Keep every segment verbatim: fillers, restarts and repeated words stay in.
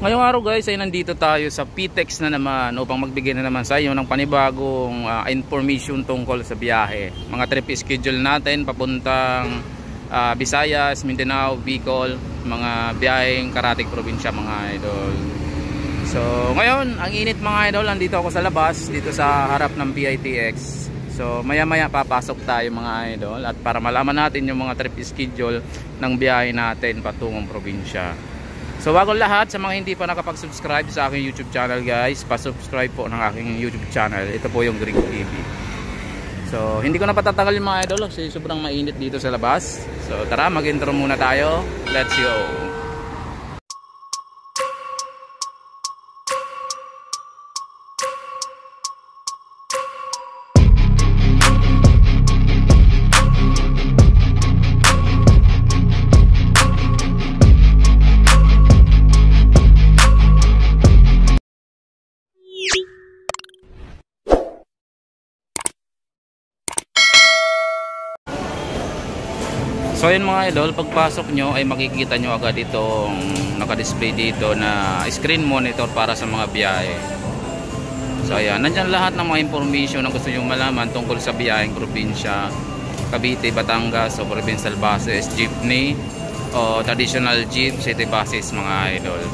Ngayong araw guys ay nandito tayo sa P TEX na naman upang magbigay na naman sa inyo ng panibagong uh, information tungkol sa biyahe. Mga trip schedule natin papuntang uh, Visayas, Mindanao, Bicol, mga biyaheng karating probinsya mga idol. So ngayon ang init mga idol, nandito ako sa labas dito sa harap ng P I T X. So maya maya papasok tayo mga idol at para malaman natin yung mga trip schedule ng biyahe natin patungong probinsya. So bago lahat, sa mga hindi pa nakapag-subscribe sa aking YouTube channel guys, pa-subscribe po ng aking YouTube channel. Ito po yung Greg T V. So hindi ko na patatagal yung mga idol kasi sobrang mainit dito sa labas. So tara, mag-intro muna tayo. Let's go! So yun mga idol, pagpasok nyo ay makikita nyo agad itong nakadisplay dito na screen monitor para sa mga biyahe. So ayan, nandyan lahat ng mga information na gusto nyo malaman tungkol sa biyaheng probinsya, Cavite, Batangas, o provincial buses, jeepney, o traditional jeep, city buses mga idol.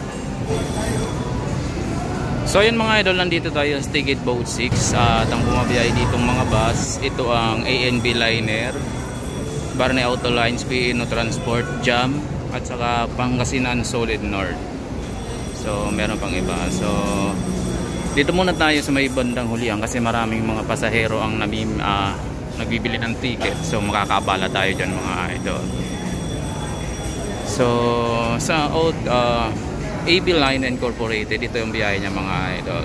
So yun mga idol, nandito tayo sa Ticket Boat six at ang bumabiyahe ditong mga bus, ito ang A N B Liner, Barney Auto Lines, P N O Transport, Jam, at saka Pangasinan Solid North. So meron pang iba. So dito muna tayo sa may bandang hulihan kasi maraming mga pasahero ang namim, uh, nagbibili ng ticket. So makakabala tayo dyan mga idol. So sa uh, A B Line Incorporated, ito yung biyahe niya mga idol.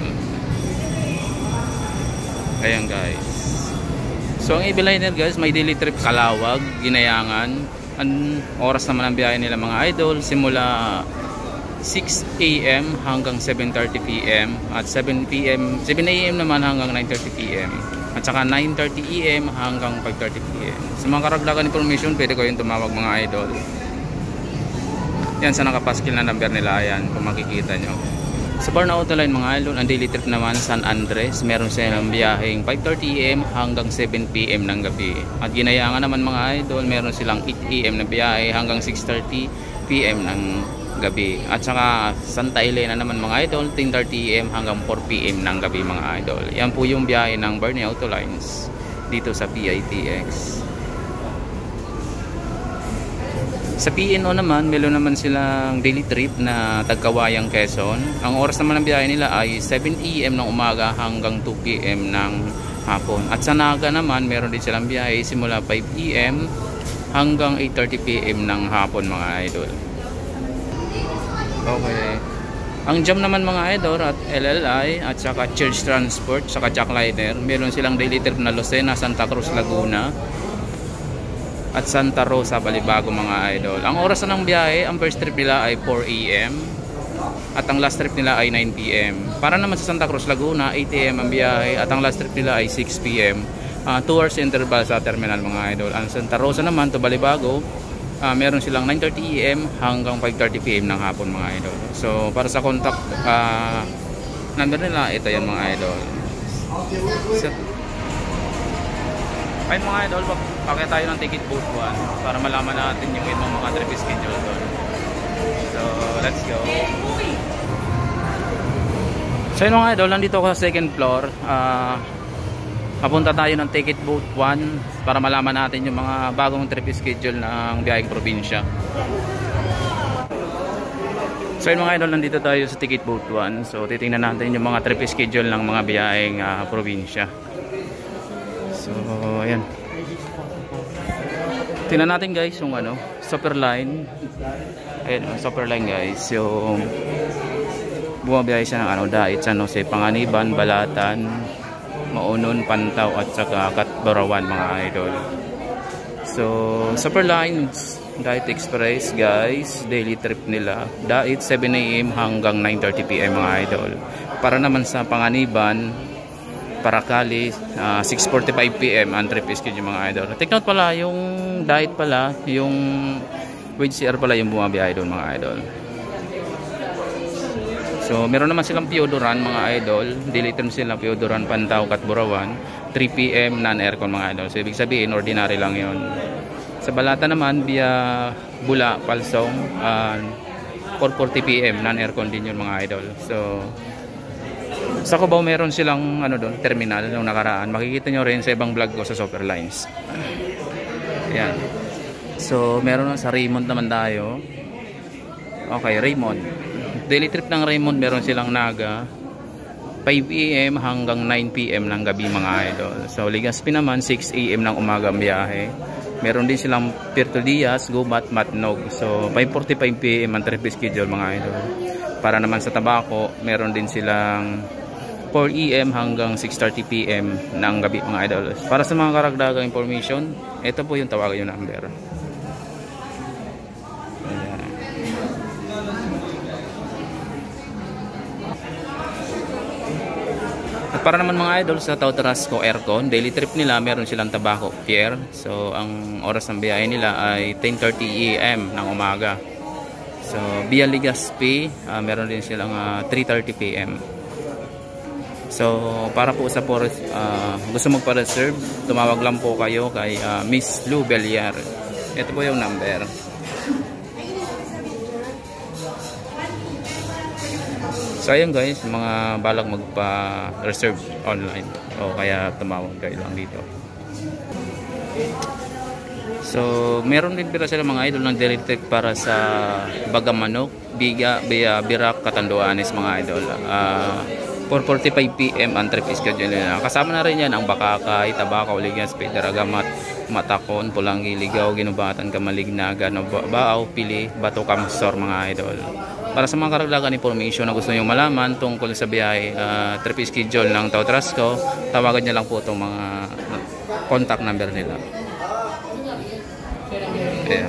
Ayan guys. So ang A B Liner guys, may daily trip Calawag, Ginayangan. Ang oras naman ang biyahe nila mga idol, simula six A M hanggang seven thirty P M at seven P M, seven A M naman hanggang nine thirty P M at saka nine thirty A M hanggang five thirty P M. Sa mga karagdagan information, pwede ko yung tumawag mga idol. Yan sa nakapaskil na number nila, yan kung makikita nyo. Sa Barney Auto Line mga idol, ang daily trip naman San Andres, meron silang biyaheng five thirty A M hanggang seven P M ng gabi. At Ginayangan naman mga idol, meron silang eight A M na biyahe hanggang six thirty P M ng gabi. At saka Santa Elena naman mga idol, ten thirty A M hanggang four P M ng gabi mga idol. Yan po yung biyahe ng Barney Auto Lines dito sa P I T X. Sa P N O naman, meron naman silang daily trip na Tagkawayang, Quezon. Ang oras naman ng biyahe nila ay seven A M ng umaga hanggang two P M ng hapon. At sa Naga naman, meron din silang biyahe simula five P M hanggang eight thirty P M ng hapon mga idol. Okay. Ang Jam naman mga idol at L L I at saka Church Transport, saka Jackliner, meron silang daily trip na Lucena, Santa Cruz, Laguna at Santa Rosa, Balibago mga idol. Ang oras na ng biyahe, ang first trip nila ay four A M at ang last trip nila ay nine P M Para naman sa Santa Cruz, Laguna, eight A M ang biyahe at ang last trip nila ay six P M Uh, two hours interval sa terminal mga idol. Ang Santa Rosa naman to Balibago, uh, meron silang nine thirty A M hanggang five thirty P M ng hapon mga idol. So para sa contact uh, number nila, ito yan mga idol. So, ay mga idol, pakita tayo ng Ticket Boat one para malaman natin yung ibang mga trip schedule doon. So let's go. So yun mga idol, nandito ako sa second floor. uh, Papunta tayo ng Ticket Boat one para malaman natin yung mga bagong trip schedule ng biyaheng probinsya. So yun mga idol, nandito tayo sa Ticket Boat one. So titingnan natin yung mga trip schedule ng mga biyaheng uh, probinsya. So ayan, tingnan natin guys yung ano, Superline. Ayan, Superline guys, yung bumabiyahe siya ng ano, Dait, San Jose, Panganiban, Balatan, Maunon, Pantaw at saka Catbarawan mga idol. So Superline Dait Express guys, daily trip nila Dait seven A M hanggang nine thirty P M mga idol. Para naman sa Panganiban, Paracali, uh, six forty-five P M ang trip schedule mga idol. Take note pala, yung Dait pala, yung Wade C R pala yung bumabiyahe doon mga idol. So meron naman silang Piodoran mga idol, daily trim sila, Piodoran, Pantaw, Katburawan, three P M non-aircon mga idol. So ibig sabihin ordinary lang yon. Sa Balata naman via Bula, Palsong, uh, four forty P M non-aircon din yun mga idol. So sa Cubao meron silang ano doon, terminal nung nakaraan. Makikita nyo rin sa ibang vlog ko sa Superlines. Ayan. So meron na sa Raymond naman tayo. Okay, Raymond. Daily trip ng Raymond, meron silang Naga five A M hanggang nine P M ng gabi mga idol. So Legazpi naman six A M ng umaga ang biyahe. Meron din silang Puerto Diaz, Gubat, Matnog. So five forty-five P M ang trip schedule mga idol. Para naman sa Tabaco, meron din silang four A M hanggang six thirty P M ng gabi mga idol. Para sa mga karagdagang information, ito po yung tawagan yung number. At para naman mga idol sa Tao Tarasco Aircon, daily trip nila meron silang Tabaco Pier. So ang oras ng biyahe nila ay ten thirty A M ng umaga. So via Legazpi, uh, meron din silang uh, three thirty P M. So para po sa forest, uh, gusto magpa-reserve, tumawag lang po kayo kay uh, Miss Lou Beliar. Ito po yung number. So ayun guys, mga balak magpa-reserve online o kaya tumawag kayo lang dito. So meron din pala sila mga idol ng daily trip para sa Bagamanok, Biga, Bia, Birak, Catanduanes mga idol. Uh, four forty-five P M ang trip schedule nila. Kasama na rin yan ang Bakakay, Tabaco, Legazpi, Daragamat, Matakon, Pulangi, Ligaw, Ginubatan, Kamalig, Naga, Baaw, Pili, Bato, Kamsor mga idol. Para sa mga karagdagan information na gusto nyo malaman tungkol sa biyahe, uh, trip schedule ng Tao Tarasco, tawagan nyo lang po itong mga contact number nila. Yeah.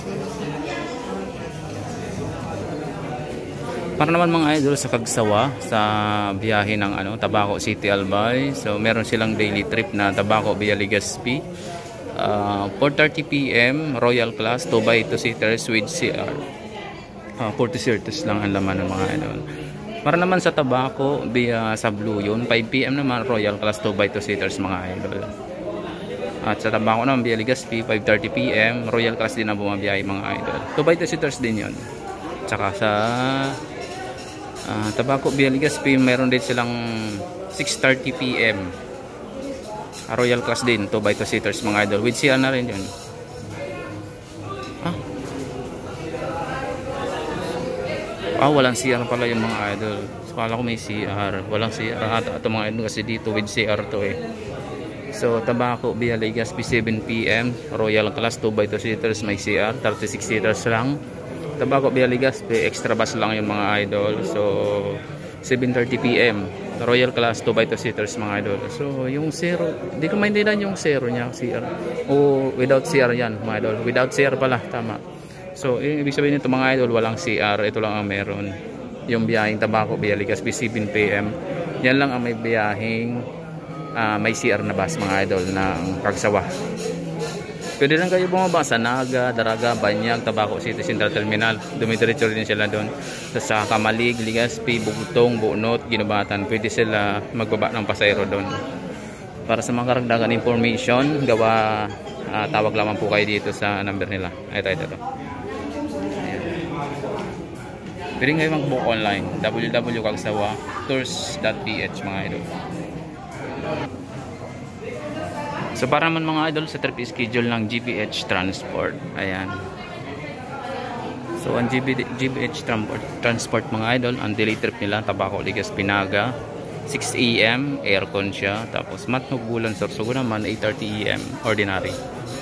Para naman mga idol sa Kagsawa, sa biyahe ng ano, Tabaco City Albay, so meron silang daily trip na Tabaco via Legazpi, uh, four thirty P M Royal Class, two by two seaters with C R. Uh, forty seaters lang ang laman ng mga idol. Para naman sa Tabaco via sa Blue yun, five P M naman Royal Class, two by two seaters mga idol. At sa Tabaco naman via Legazpi, five thirty P M Royal Class din ang bumabiyahe mga idol. two by two seaters din yun. Tsaka sa uh, Tabaco via Legazpi, meron din silang six thirty P M Royal Class din, two by two seaters mga idol. With C R na rin yun. Ah, Ah, walang C R pala yung mga idol. So, kala ko may C R. Walang C R ata ito mga idol kasi dito with C R to eh. So, Tabaco via Legazpi seven P M Royal Class, two by two seaters, may C R, thirty-six seaters lang. Tabaco via Legazpi, extra bus lang yung mga idol. So, seven thirty P M Royal Class, two by two seaters mga idol. So, yung zero, hindi ko maintindihan yung zero niya, C R. O, without C R yan mga idol. Without C R pala, tama. So, ibig sabihin nito mga idol, walang C R. Ito lang ang meron. Yung biyaheng Tabaco via Legazpi seven P M Yan lang ang may biyaheng uh, may C R na bus mga idol ng Kagsawa. Pwede lang kayo bumaba sa Naga, Daraga, Banyag, Tabaco City Central Terminal. Dumidiretso rin sila doon. Sa Kamalig, Legazpi, Bugtong, Bunot, Ginubatan. Pwede sila magbaba ng pasayro doon. Para sa mga karagdagan information, gawa, uh, tawag lamang po kayo dito sa number nila. Ito, ito, ito. Pwede kayo mag-book online, w w w dot kagsawa tours dot p h mga idol. So para naman mga idol sa trip schedule ng G B H Transport. Ayan. So ang G B H Transport, Transport mga idol, ang daily trip nila Tabaco, Legazpi, Naga, six A M aircon siya. Tapos Matnog, Bulan, Sorsogon naman eight thirty A M ordinary.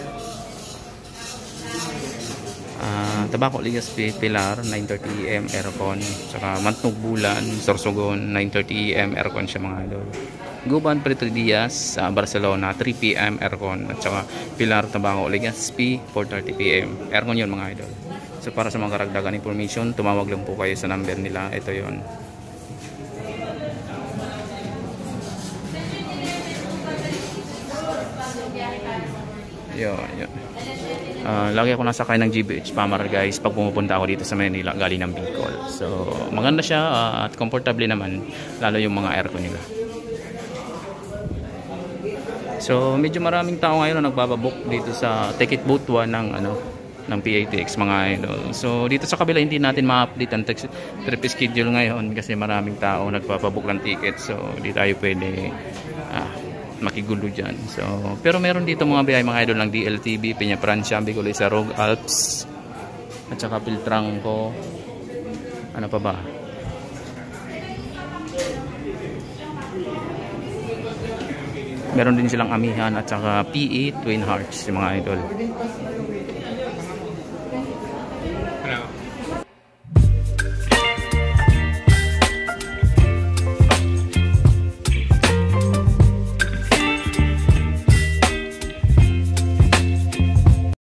Uh, Tabaco, Legazpi, Pilar nine thirty A M aircon. Saka Matnog, Bulan, Sorsogon nine thirty A M aircon siya mga idol. Guban, Puerto Diaz, uh, Barcelona three P M aircon. At saka Pilar, Tabaco, Legazpi four thirty P M aircon yun mga idol. So para sa mga karagdagan information, tumawag lang po kayo sa number nila. Ito yon. Yo, yo. Uh, lagi ako nasakay ng G B H Pamar guys pag pumupunta ako dito sa Manila galing ng Bicol. So maganda siya uh, at comfortable naman, lalo yung mga aircon nila. So medyo maraming tao ngayon na nagbababook dito sa Ticket Booth one ng ano ng P A T X mga idol. So dito sa kabila hindi natin ma-update ang trip schedule ngayon kasi maraming tao nagpapabook ng ticket. So hindi tayo pwede ah, makigulo dyan. So, pero meron dito mga biyahe mga idol ng D L T V, Peña Francia, Bicol, Sarog, Alps at saka Piltrangco. Ano pa ba? Meron din silang Amihan at saka P E Twin Hearts mga idol.